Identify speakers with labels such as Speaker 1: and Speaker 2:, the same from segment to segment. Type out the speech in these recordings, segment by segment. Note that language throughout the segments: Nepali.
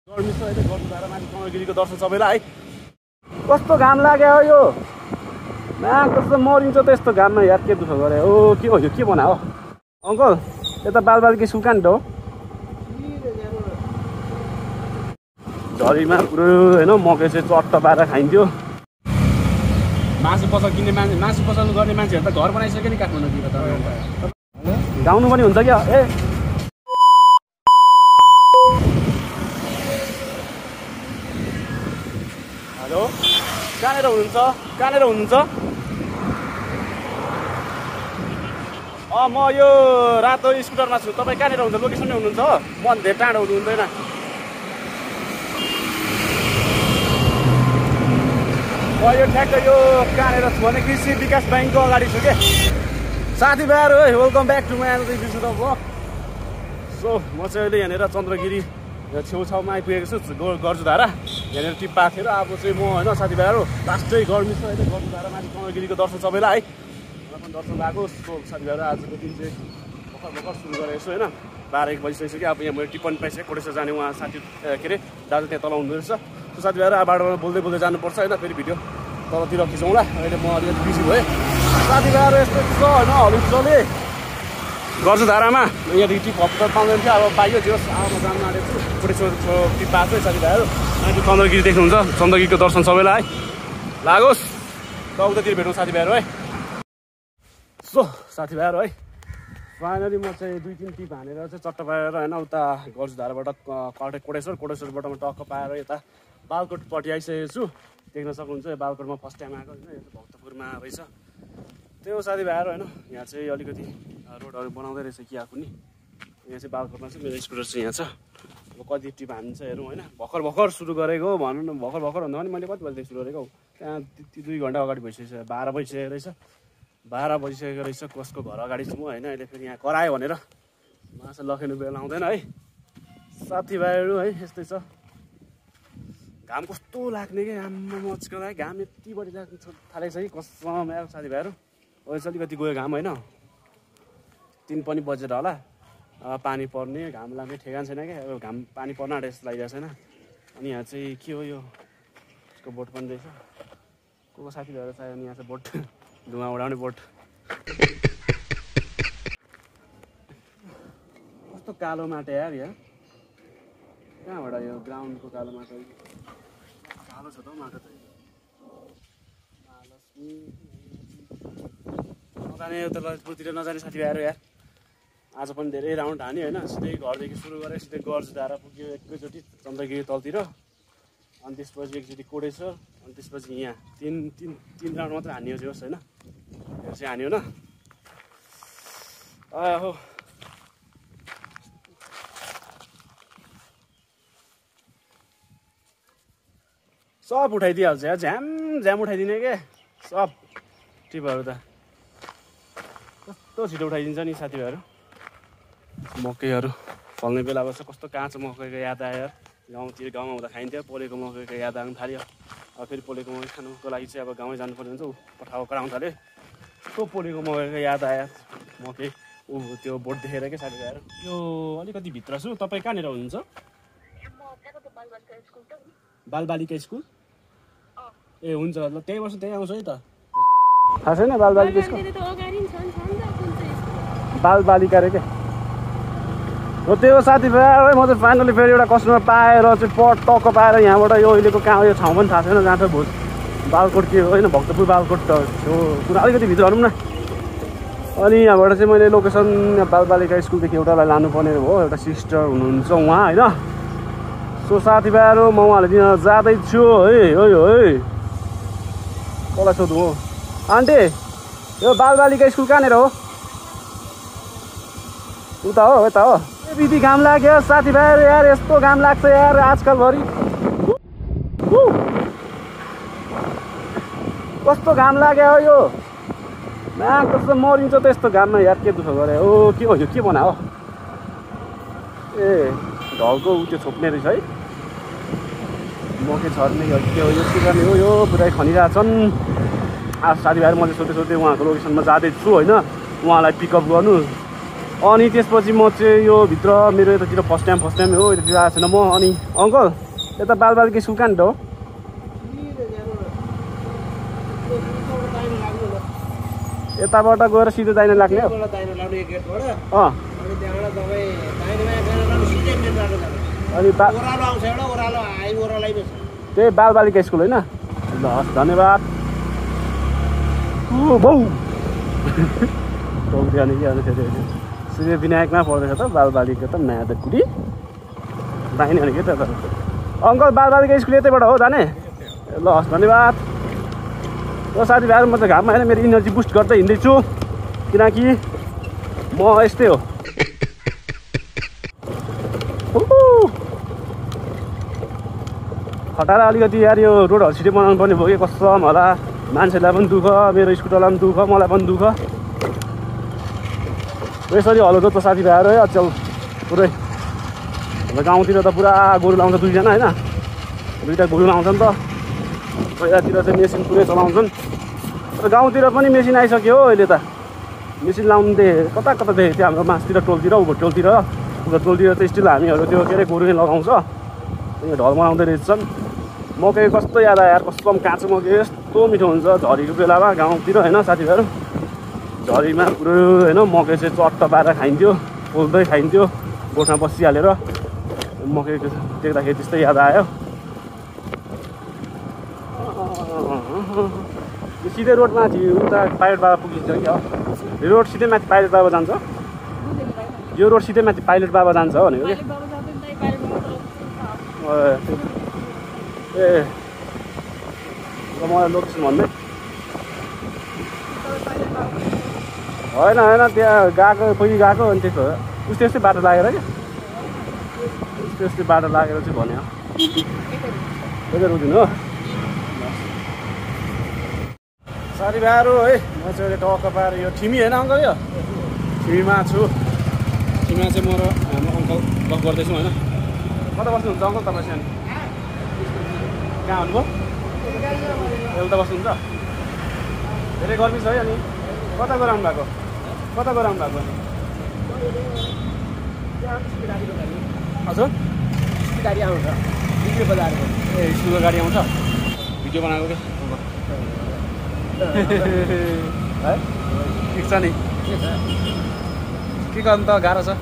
Speaker 1: गर्मी छ अहिले गर्नुधारा माथि कमलगिरीको दर्शन सबैलाई है। कस्तो घाम लाग्यो हो यो कस्तो मरिन्छ त यस्तो घाममा यार के दुःख गरे हो के हो यो के बना हो अङ्कल यता बालबालिका स्कुल कहाँ हो झरीमा पुरो होइन मकै चाहिँ चट्ट पारेर खाइन्थ्यो मासु पसल किन्ने मान्छे मासु पसल गर्ने मान्छेहरू त घर बनाइसक्यो नि काठमाडौँतिर त गाउनु पनि हुन्छ क्या ए हेलो कहाँनिर हुनुहुन्छ म यो रातो स्कुटरमा छु तपाईँ कहाँनिर हुन्छ लोकेसनमै हुनुहुन्छ म धेरै टाढो हुनु हुँदैन म यो ठ्याक्कै यो कहाँनिर छु भने कृषि विकास ब्याङ्कको अगाडि छु के साथीभाइहरू है welcome back to my another episode of vlog so म चाहिँ अहिले यहाँनिर चन्द्रगिरी छेउछाउमा आइपुगेको छु गर्जुधारा यहाँनिर टिप्पा थियो र अब चाहिँ म होइन साथीभाइहरू लास्टै गर्मी छ अहिले गर्जुधारा माथि कमलगिरीको दर्शन सबैलाई है मलाई पनि दर्शन भएको सो साथीभाइहरू आजको दिन चाहिँ भर्खर सुरु गरेको छु होइन 12-1 बजिसक्यो अब यहाँ मैले टिप्पणी पाइसकेँ कोटेश्वर जाने उहाँ साथी के अरे दाजु त्यहाँ तल हुँदो रहेछ सो साथीभाइहरू अब बाटोमा बोल्दै जानुपर्छ होइन फेरि भिडियो तलतिर खिचौँला अहिले म अलिकति बिजी भएँ साथीभाइहरू यस्तो छ होइन हलिउडले गर्जुधारामा यहाँदेखि टिप हप्ता पाउँदैन थियो अब पाइयो जे होस् अब म जानु आँटेको छु कोटेश्वर टिप्पा आएको साथीभाइहरू अनि चन्द्रगिरी देख्नुहुन्छ चन्द्रगिरीको दर्शन सबैलाई है लागोस् त उतातिर भेटौँ साथीभाइहरू है सो साथीभाइहरू है फाइनली म चाहिँ 2-3 टिप हानेर चाहिँ चट्ट पाएर होइन उता गर्जुधाराबाट कोटेश्वरबाट म टक्क पाएर यता बालकोटपट्टि आइसकेको छु देख्न सक्नुहुन्छ यो बालकोटमा फर्स्ट टाइम आएको होइन यो भक्तपुरमा रहेछ त्यही हो साथीभाइहरू होइन यहाँ चाहिँ अलिकति रोडहरू बनाउँदै रहेछ कि आफू नि यहाँ चाहिँ बालकोटमा चाहिँ मेरो स्कुटर चाहिँ यहाँ छ अब कति टिप हान्छ हेरौँ होइन भर्खर सुरु गरेको भनौँ न भर्खर भन्दा पनि मैले कति बजीदेखि सुरु गरेको त्यहाँ 2 घन्टा अगाडि भइसकेको छ 12 बजिसकेको रहेछ 12 बजिसकेको रहेछ कसको घर अगाडि छु म होइन अहिले फेरि यहाँ करायो भनेर माछा लखेर्नु बेला आउँदैन है साथीभाइहरू है यस्तै छ घाम कस्तो लाग्ने कि आम्मा मचको लागि घाम यति बढी लाग्नु थालेको छ कि कसम आयो साथीभाइहरू अहिले चाहिँ अलिकति गयो घाम होइन 3 पनि बजेर होला पानी पर्ने घाम लाग्ने ठेगान छैन क्या अब घाम पानी पर्न आँटे जस्तो लागिरहेको छैन अनि यहाँ चाहिँ के हो यो यसको बोट पनि रहेछ को साथीभाइहरू चाहिँ अनि यहाँ चाहिँ बोट धुवा उडाउने बोट कस्तो कालो माटो यार यहाँ कहाँबाट यो ग्राउन्डको कालो माटो कालो छ त माटो त नजाने उता ललितपुरतिर नजाने साथीभाइहरू यार आज पनि धेरै राउन्ड हान्यो होइन सिधै घरदेखि सुरु गरेर सिधै गर्जुधारा पुग्यो एकैचोटि चन्द्रगिरी तलतिर अनि त्यसपछि एकचोटि कोटेश्वर अनि त्यसपछि यहाँ तीन राउन्ड मात्रै हान्यो होस् होइन यो चाहिँ हान्यो न हो सब उठाइदिइहाल्छ यार झ्याम उठाइदिने के सब टिपहरू त कस्तो छिटो उठाइदिन्छ नि साथीभाइहरू मकैहरू फल्ने बेला बस्छ कस्तो काँचो मकैको याद आयो यार गाउँमा हुँदा खाइन्थ्यो पोलेको मकैको याद आउनु थाल्यो अब फेरि पोलेको मकै खानुको लागि चाहिँ अब गाउँमै जानुपर्ने हुन्छ पठाएको कराउनु थाल्यो कस्तो पोलेको मकैको याद आयो मकै त्यो बोट देखेर क्या साथीभाइहरू यो अलिकति भित्र छु तपाईँ कहाँनिर हुनुहुन्छ बालबालिका स्कुल ए हुन्छ ल त्यही वर्ष त्यही आउँछ है त थाहा छैन बालबालिका स्कुल बालबालिका रे के हो त्यो हो साथीभाइ म चाहिँ फाइनली फेरि एउटा कस्टमर पाएर चाहिँ टक्क पाएर यहाँबाट यो अहिलेको कहाँ यो ठाउँ पनि थाहा छैन जहाँ चाहिँ बालकोट के होइन भक्तपुर बालकोट त त्यो पुरा अलिकति भित्र भनौँ न अनि यहाँबाट चाहिँ मैले लोकेसन बालबालिका स्कुलदेखि एउटालाई लानुपर्ने हो एउटा सिस्टर हुनुहुन्छ उहाँ होइन सो साथीभाइहरू म उहाँले दिन जाँदैछु है कसलाई सोधौँ हो आन्टी यो बालबालिका स्कुल कहाँनिर हो उता हो यता हो बिदी घाम लाग्यो साथीभाइहरू यार यस्तो घाम लाग्छ यार आजकलभरि कस्तो घाम लाग्यो हो यो कस्तो मरिन्छ त यस्तो घाममा यार के दुःख गरे हो के हो यो के बना हो ए ढलको त्यो छोप्ने रहेछ है मकै छर्ने के हो यो के गर्ने हो यो पुरै खनिरहेछन् साथीभाइहरू मैले सोध्दै उहाँको लोकेसनमा जाँदैछु होइन उहाँलाई पिकअप गर्नु अनि त्यसपछि म चाहिँ यो भित्र मेरो यतातिर फर्स्ट टाइम हो यतातिर आएको छैन म। अनि अङ्कल यता बालबालिका स्कुल कहाँनिर हो? यताबाट गएर सिधै दाहिने लाग्ने हो? अनि त्यही बालबालिका स्कुल होइन? ल हस् धन्यवाद। टोक्दियो के अनि फेरि सूर्य विनायकमा पर्दैछ त बालबालिका त म्यादकुडी दाहिने अनि के त अङ्कल बालबालिका स्कुल यतैबाट हो जाने? ल हस् धन्यवाद। र साथीभाइहरू म त घाममा होइन मेरो इनर्जी बुस्ट गर्दै हिँड्दैछु किनकि म यस्तै हो। खटारा अलिकति यार यो रोडहरू छिटै बनाउनु पर्ने भयो कि कसम होला। मान्छेलाई पनि दुःख मेरो स्कुटरलाई पनि दुःख मलाई पनि दुःख। यसरी हलो जोत्छ साथीभाइहरू है अचल पुरै। हाम्रो गाउँतिर त पुरा गोरु लाउँछ दुईजना होइन दुईवटा गोरु लाउँछ नि त। पहिलातिर चाहिँ मेसिन पुरै चलाउँछन् र गाउँतिर पनि मेसिन आइसक्यो हो अहिले त। मेसिन लाउनु कता कता देखेको थियो हाम्रो मासतिर टोलतिर उभो टोलतिर उभो टोलतिर त स्टिल हामीहरू त्यो के अरे गोरु नै लगाउँछ। ढल बनाउँदै रहेछन्। मकै कस्तो याद आयो यार कस्तो काँचो मकै यस्तो मिठो हुन्छ झरीको बेलामा गाउँतिर होइन साथीभाइहरू। झरीमा पुरो होइन मकै चाहिँ चट्ट पारेर खाइन्थ्यो पोल्दै खाइन्थ्यो गोठमा बसिहालेर। मकै देख्दाखेरि त्यस्तै याद आयो। सिधै रोड माथि उता पाइलट बाबा पुगिन्छ कि हो रोड सिधै माथि पाइलट बाबा जान्छ? यो रोड सिधै माथि पाइलट बाबा जान्छ भनेको कि ए मलाई लोकेसन भन्दै होइन त्यहाँ गएको कोही गएको अनि त्यस्तो हो उस्तै बाटो लागेर क्या उस्तै बाटो लागेर चाहिँ भन्यो त्यही रोकिनु हो। साथीभाइहरू है म चाहिँ अहिले टक्क पाएर यो ठिमी होइन अङ्कल यो ठिमीमा छु। ठिमीमा चाहिँ म र हाम्रो अङ्कल गफ गर्दैछौँ होइन। कता बस्नुहुन्छ अङ्कल तपाईँ चाहिँ? कहाँ भन्नुभयो? एउटा बस्नुहुन्छ? धेरै गर्मी छ है। अनि कता गराउनु भएको? कता गराउनु भएको अनि? हजुर गाडी आउँछ भिडियो बजारको ए स्कुलको गाडी आउँछ भिडियो बनाएको क्या है ठिक छ नि के गर्नु त गाह्रो छ।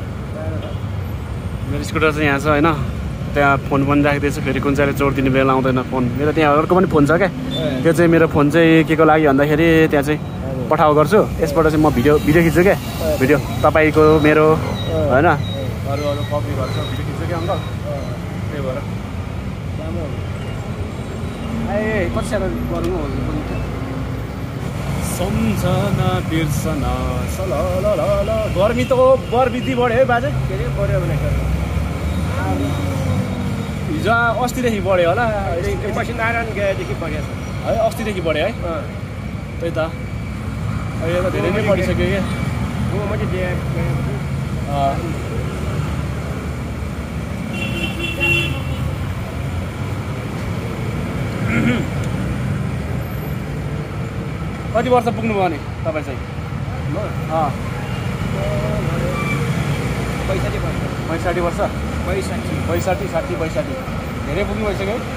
Speaker 1: मेरो स्कुटर चाहिँ यहाँ छ होइन त्यहाँ फोन पनि राखिदिएछ फेरि कुन चाहिँले चोरिदिने बेला आउँदैन फोन। मेरो त्यहाँ अर्को पनि फोन छ क्या त्यो चाहिँ मेरो फोन चाहिँ के को लागि भन्दाखेरि त्यहाँ चाहिँ पठाउ गर्छु यसबाट चाहिँ म भिडियो खिच्छु क्या भिडियो तपाईँको मेरो होइन अरू कपी गर्छ भिडियो खिच्छु क्या अङ्कल त्यही भएर ए कति साह्रो गर्नु सम्झना बिर्सना सल ल गर्मी त बरबिदी बढ्यो है बाजे के अरे बढ्यो भने हिजो अस्तिदेखि बढ्यो होला नारायण गएदेखि बढ्यो है अस्तिदेखि बढ्यो है त्यही त अहिले त धेरै नै बढिसक्यो क्या कति वर्ष पुग्नुभयो भने तपाईँ चाहिँ? 65 वर्ष 60 धेरै पुग्नु भइसक्यो है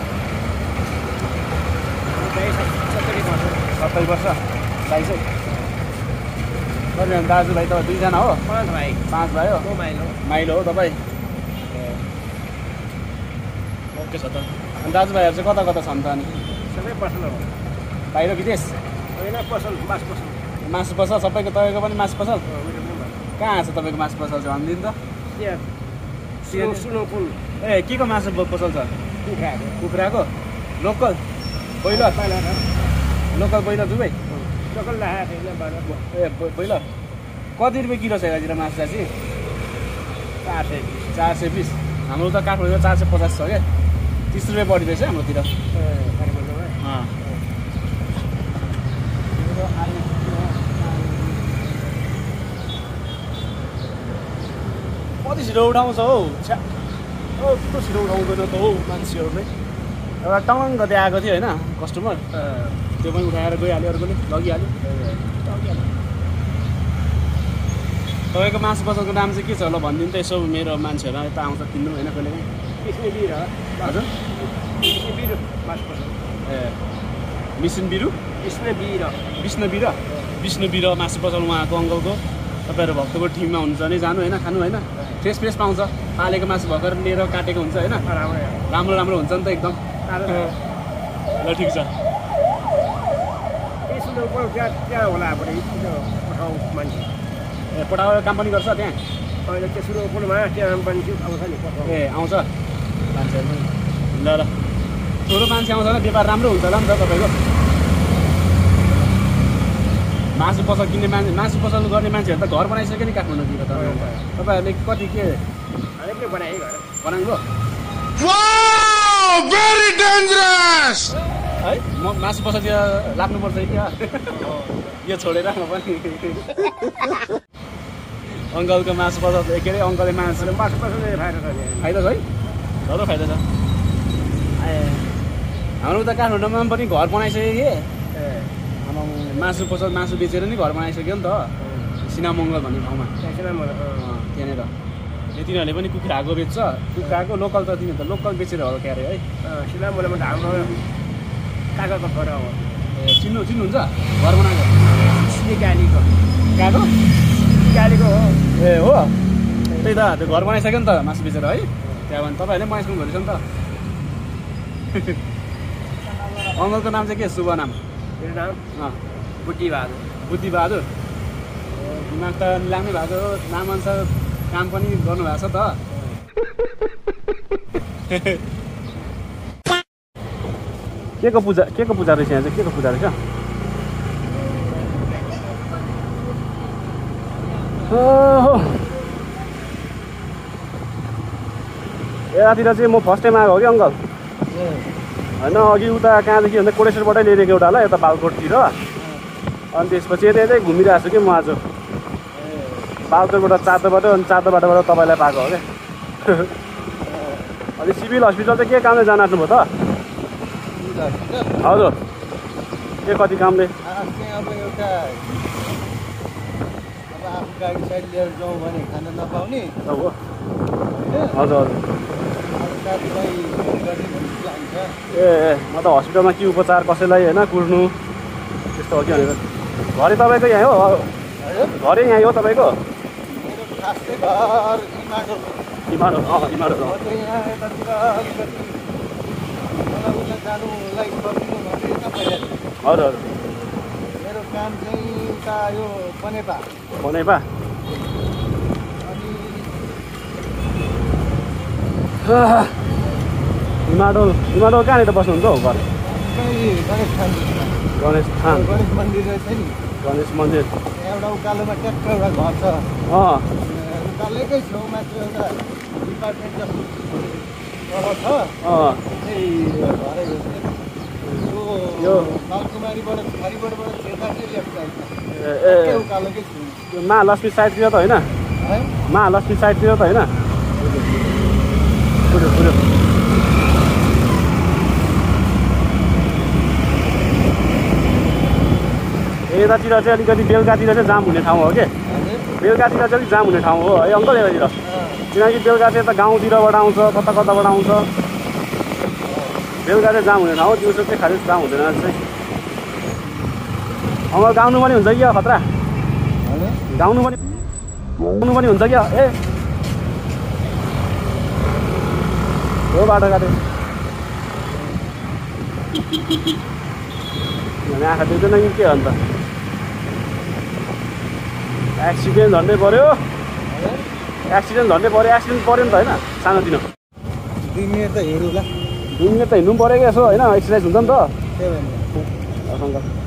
Speaker 1: 70 वर्ष दाइ चाहिँ कतिजना दाजुभाइ त दुईजना हो? 5 भाइ हो? माइलो हो तपाईँ? ओके छ त। अनि दाजुभाइहरू चाहिँ कता कता छन् त? अनि सबै पसल हो बाहिर विदेश होइन पसल मासु पसल सबैको तपाईँको पनि मासु पसल कहाँ छ तपाईँको मासु पसल चाहिँ भनिदिनु त? सुनोपुल ए के को मासु पसल छ? कुखुराको लोकल ब्रोइलर लोकल ब्रोइलर दुवै ए ब्रोइलर कति रुपियाँ किलो छ यतातिर मासु चाहिँ? 420 हाम्रो त काठमाडौँ 450 छ क्या 30 रुपियाँ बढी रहेछ हाम्रोतिर। कति छिटो उठाउँछ हौ छ्या कस्तो छिटो उठाउँदैन त हौ मान्छेहरूले। एउटा टङ्ग त्यहाँ आएको थियो होइन कस्टमर त्यो पनि उठाएर गइहाल्यो अर्कोले लगिहाल्यो। तपाईँको मासु पसलको नाम चाहिँ के छ होला भनिदिनु त यसो मेरो मान्छेहरू यता आउँछ किन्नु होइन कहिले
Speaker 2: विष्णुवीर हो
Speaker 1: हजुर
Speaker 2: विष्णुवीर मासु पसल
Speaker 1: ए मिसन बिरु विष्णुवीर मासु पसल उहाँको अङ्कलको तपाईँहरू भक्तको टिममा हुन्छ भने जानु होइन खानु होइन फ्रेस पाउँछ पालेको मासु भर्खर लिएर काटेको हुन्छ होइन राम्रो हुन्छ नि त एकदम ल ठिक छ
Speaker 2: त्यहाँ होला पठाउ मान्छे
Speaker 1: ए पठाएर काम पनि गर्छ त्यहाँ
Speaker 2: अहिले तेस्रो पुलमा त्यहाँ पनि आउँछ नि
Speaker 1: ए आउँछ मान्छेहरू ल ठुलो मान्छे आउँछ भने व्यापार राम्रो हुन्छ होला नि त तपाईँको मासु पसल किन्ने मान्छे मासु पसल गर्ने मान्छेहरू त घर बनाइसक्यो नि काठमाडौँतिर त तपाईँहरूले कति के बनाउनु है म मासु पसलतिर लाग्नुपर्छ क्या यो छोडेर म पनि अङ्कलको मासु पसल के अरे अङ्कलले मासु
Speaker 2: पसल
Speaker 1: फाइदा छ है झरो फाइदा छ ए हाम्रो त काठमाडौँमा पनि घर बनाइसक्यो कि मासु पसल मासु बेचेर नि घर बनाइसक्यो नि त सिनामङ्गल भन्ने ठाउँमा त्यहाँनिर तिनीहरूले पनि कुखुराको बेच्छ कुखुराको लोकल त तिनीहरू त लोकल बेचेर हो क्यारे है
Speaker 2: सिनामङ्गलमा हाम्रो काकाको छोरा हो
Speaker 1: ए चिन्नुहुन्छ घर बनाएको
Speaker 2: गालीको हो
Speaker 1: ए हो त्यही त त्यो घर बनाइसक्यो नि त मासु बेचेर है त्यहाँ भने तपाईँहरूले बनाइसक्नु भएको रहेछ नि त अङ्कलको नाम चाहिँ के शुभ नाम
Speaker 2: मेरो नाम
Speaker 1: बुद्धिबहादुर दिमाग त लाग्ने भएको नामअनुसार काम पनि गर्नुभएको छ त के को पूजा रहेछ यहाँ चाहिँ के को पूजा रहेछ यतातिर चाहिँ म फर्स्ट टाइम आएको हो कि अङ्कल होइन अघि उता कहाँदेखि भन्दा कोटेश्वरबाटै ल्याइदिएको एउटा होला यता बालकोटतिर अनि त्यसपछि यतै घुमिरहेको छु कि म आज बालकोटबाट चाँदोबाट अनि चाँदोबाटबाट तपाईँलाई पाएको हो क्या अनि सिभिल हस्पिटल चाहिँ के कामले जान आँट्नुभयो त हजुर के कति कामले
Speaker 2: गाडी साइड लिएर जाउँ भने खान नपाउने
Speaker 1: हजुर हजुर ए म त हस्पिटलमा के उपचार कसैलाई होइन कुर्नु त्यस्तो हो कि भनेर घरै तपाईँको यहाँ हो घरै यहाँ हो तपाईँको इमाडो हजुर
Speaker 2: मेरो काम चाहिँ उता यो बनेपा
Speaker 1: इमाडोल कहाँनिर बस्नुहुन्छ हौ घर गणेश
Speaker 2: मन्दिर रहेछ नि
Speaker 1: गणेश मन्दिर
Speaker 2: एउटा उकालोमा ट्याक्क एउटा घर छ उकालोकै छेउमा चाहिँ एउटा डिपार्टमेन्ट जस्तो छ यो बालकुमारीबाट छिर्दा चाहिँ लेफ्ट साइड उकालोकै छु
Speaker 1: महालक्ष्मी साइडतिर त होइन महालक्ष्मी साइडतिर त होइन पुऱ्यो यतातिर चाहिँ अलिकति बेलुकातिर चाहिँ जाम हुने ठाउँ हो कि बेलुकातिर चाहिँ अलिक जाम हुने ठाउँ हो है अङ्कल यतातिर किनकि बेलुका चाहिँ यता गाउँतिरबाट आउँछ कताबाट आउँछ बेलुका चाहिँ जाम हुने ठाउँ दिउँसो चाहिँ खालि जाम हुँदैन चाहिँ अङ्कल गाउनु पनि हुन्छ क्या खतरा गाउनु पनि हुन्छ क्या ए हो बाटो काट्यो आँखा देख्दैन कि के अन्त एक्सिडेन्ट झन्डै पऱ्यो एक्सिडेन्ट पऱ्यो नि त होइन सानोतिनो
Speaker 2: 2 मिनट त हेरौँला
Speaker 1: 2 मिनट त हिँड्नु पऱ्यो क्या यसो होइन एक्सर्साइज हुन्छ नि त
Speaker 2: त्यही भएर